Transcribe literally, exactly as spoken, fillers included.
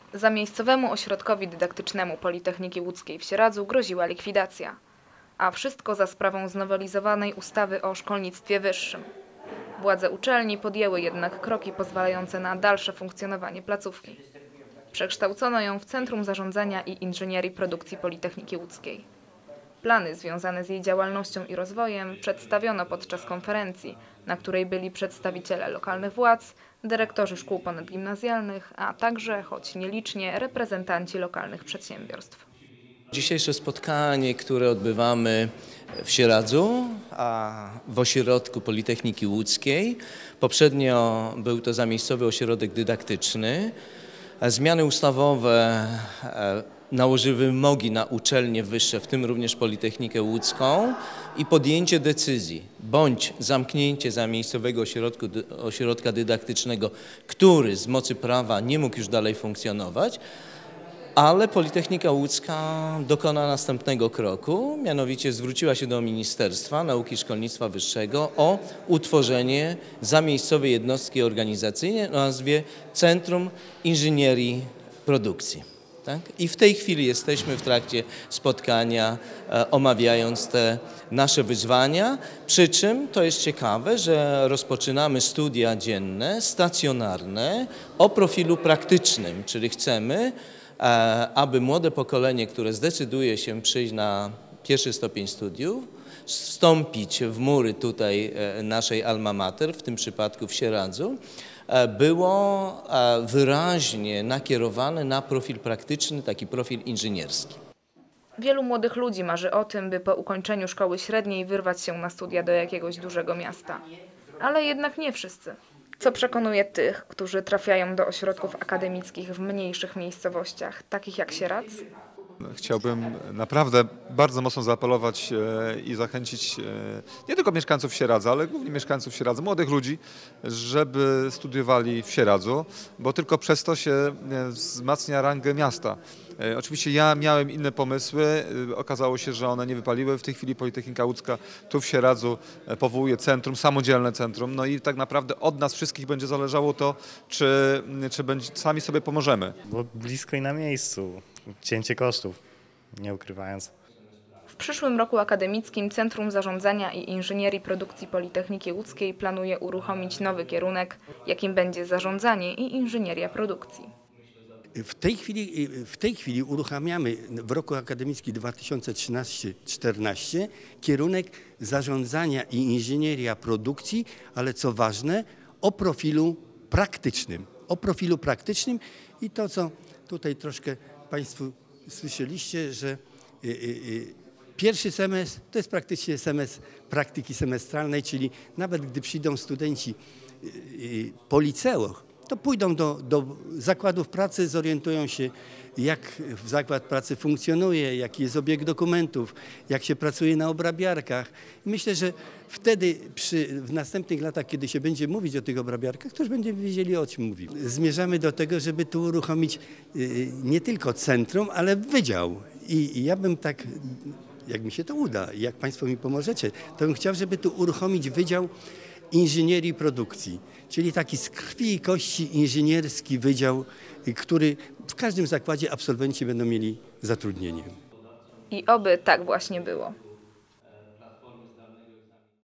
Zamiejscowemu ośrodkowi dydaktycznemu Politechniki Łódzkiej w Sieradzu groziła likwidacja, a wszystko za sprawą znowelizowanej ustawy o szkolnictwie wyższym. Władze uczelni podjęły jednak kroki pozwalające na dalsze funkcjonowanie placówki. Przekształcono ją w Centrum Zarządzania i Inżynierii Produkcji Politechniki Łódzkiej. Plany związane z jej działalnością i rozwojem przedstawiono podczas konferencji, na której byli przedstawiciele lokalnych władz, dyrektorzy szkół ponadgimnazjalnych, a także, choć nielicznie, reprezentanci lokalnych przedsiębiorstw. Dzisiejsze spotkanie, które odbywamy w Sieradzu, a w ośrodku Politechniki Łódzkiej. Poprzednio był to zamiejscowy ośrodek dydaktyczny. Zmiany ustawowe nałożyły wymogi na uczelnie wyższe, w tym również Politechnikę Łódzką, i podjęcie decyzji bądź zamknięcie zamiejscowego ośrodku, ośrodka dydaktycznego, który z mocy prawa nie mógł już dalej funkcjonować, ale Politechnika Łódzka dokona następnego kroku, mianowicie zwróciła się do Ministerstwa Nauki i Szkolnictwa Wyższego o utworzenie zamiejscowej jednostki organizacyjnej o nazwie Centrum Inżynierii Produkcji. Tak? I w tej chwili jesteśmy w trakcie spotkania, e, omawiając te nasze wyzwania, przy czym to jest ciekawe, że rozpoczynamy studia dzienne, stacjonarne o profilu praktycznym, czyli chcemy, aby młode pokolenie, które zdecyduje się przyjść na pierwszy stopień studiów, wstąpić w mury tutaj naszej alma mater, w tym przypadku w Sieradzu, było wyraźnie nakierowane na profil praktyczny, taki profil inżynierski. Wielu młodych ludzi marzy o tym, by po ukończeniu szkoły średniej wyrwać się na studia do jakiegoś dużego miasta. Ale jednak nie wszyscy. Co przekonuje tych, którzy trafiają do ośrodków akademickich w mniejszych miejscowościach, takich jak Sieradz? Chciałbym naprawdę bardzo mocno zaapelować i zachęcić nie tylko mieszkańców Sieradza, ale głównie mieszkańców Sieradza, młodych ludzi, żeby studiowali w Sieradzu, bo tylko przez to się wzmacnia rangę miasta. Oczywiście ja miałem inne pomysły, okazało się, że one nie wypaliły. W tej chwili Politechnika Łódzka tu w Sieradzu powołuje centrum, samodzielne centrum, no i tak naprawdę od nas wszystkich będzie zależało to, czy, czy będzie, sami sobie pomożemy. Bo blisko i na miejscu, cięcie kosztów, nie ukrywając. W przyszłym roku akademickim Centrum Zarządzania i Inżynierii Produkcji Politechniki Łódzkiej planuje uruchomić nowy kierunek, jakim będzie zarządzanie i inżynieria produkcji. W tej chwili, w tej chwili uruchamiamy w roku akademickim dwa tysiące trzynastym czternastym kierunek zarządzania i inżynieria produkcji, ale co ważne, o profilu praktycznym. O profilu praktycznym i to, co tutaj troszkę Państwo słyszeliście, że pierwszy semestr to jest praktycznie semestr praktyki semestralnej, czyli nawet gdy przyjdą studenci po liceach, to pójdą do, do zakładów pracy, zorientują się, jak zakład pracy funkcjonuje, jaki jest obieg dokumentów, jak się pracuje na obrabiarkach. Myślę, że wtedy przy, w następnych latach, kiedy się będzie mówić o tych obrabiarkach, to już będziemy wiedzieli, o czym mówimy. Zmierzamy do tego, żeby tu uruchomić nie tylko centrum, ale wydział. I, i ja bym tak, jak mi się to uda, jak Państwo mi pomożecie, to bym chciał, żeby tu uruchomić wydział inżynierii produkcji, czyli taki z krwi i kości inżynierski wydział, który w każdym zakładzie absolwenci będą mieli zatrudnienie. I oby tak właśnie było.